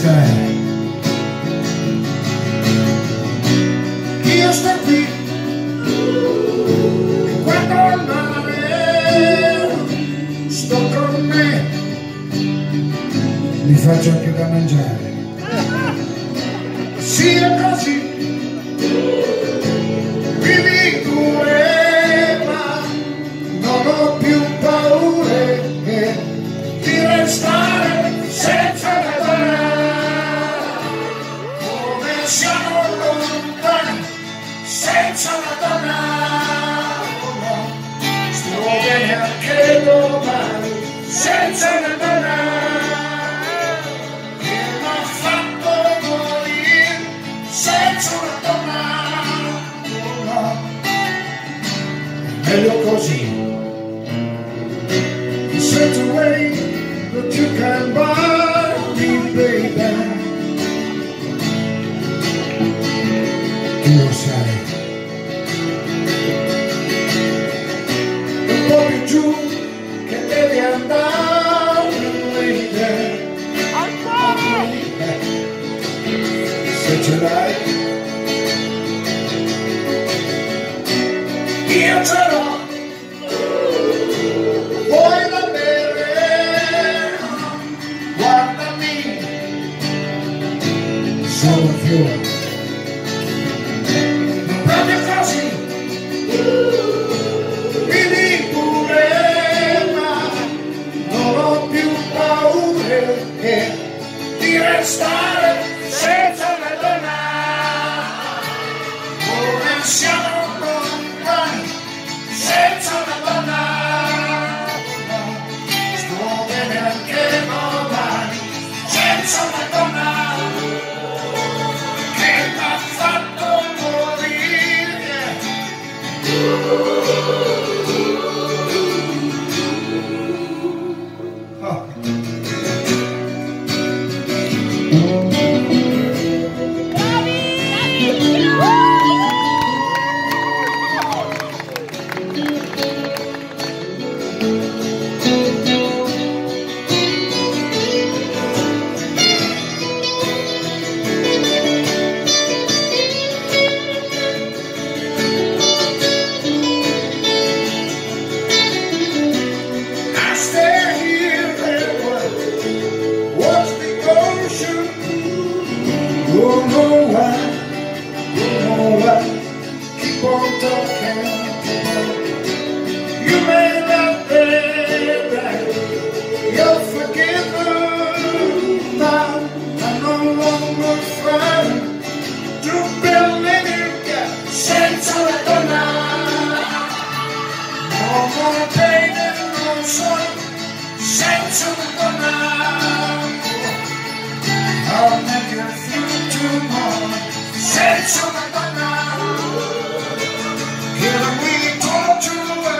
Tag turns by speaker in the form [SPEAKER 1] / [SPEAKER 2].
[SPEAKER 1] sai, io sto qui e quando il mare sto con me, mi faccio anche da mangiare, sia così, vivi pure, ma non ho più paure di restare senza una donna, come siamo lontani senza una donna, sto bene anche domani senza una donna che mi ha fatto morire senza una donna, meglio così. Such a way that you can buy me, baby. Tu lo sai. Un po' più giù che devi andare, baby. Se ce l'hai, io ce l'ho. Vuoi da bere? Guardami, sono un fiore, ma proprio così, vivi pure, ma non ho più paure di restare senza una donna, come siamo lontani senza una donna. Senza una donna che mi ha fatto morire. Don't know why, keep on talking. You may not be right, you're forgiven now. I'm no longer trying to believe you got senza una donna. No more pain and no sorrow, senza una donna. I'll make you feel tomorrow senza una donna. Here we talk to